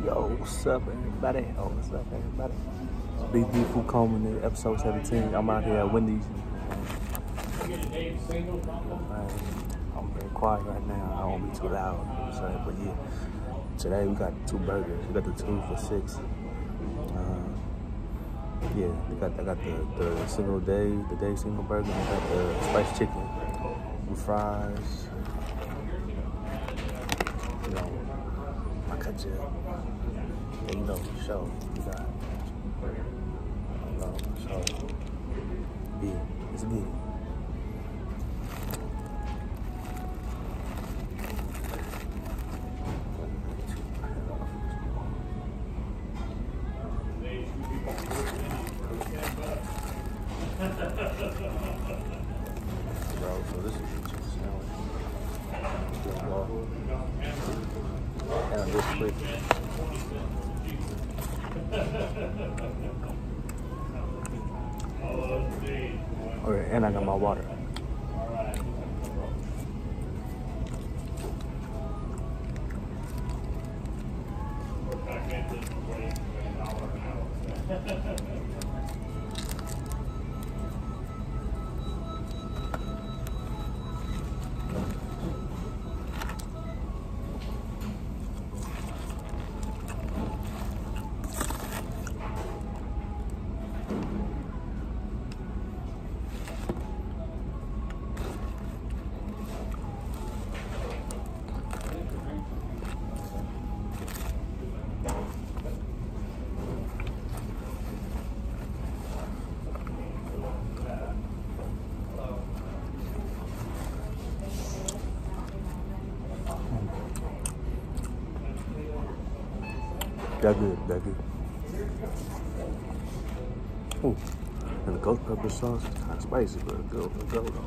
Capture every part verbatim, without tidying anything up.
Yo, what's up, everybody? Oh, what's up, everybody? It's Big D Food Coleman, episode seventeen. I'm out here at Wendy's. Man, I'm very quiet right now. I don't be too loud, you know what I'm saying? But yeah, today we got two burgers. We got the two for six. Uh, yeah, we got I got the, the single day, the day single burger. We got the spiced chicken with fries. You know, I cut you. Yeah, you know, show you got. You know, so yeah, it's good. Bro, so this is a chicken sandwich. And this quick. Okay, and I got my water. That good, that good. Ooh, and the ghost pepper sauce is kind of spicy, but it's good, it's good though.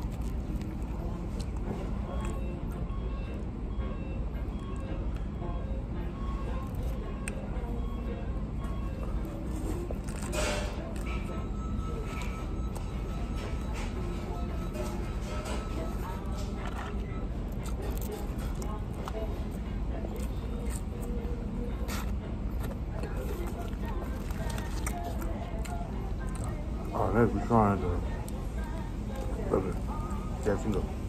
Oh, let's be trying to. Love it. Yes, you know.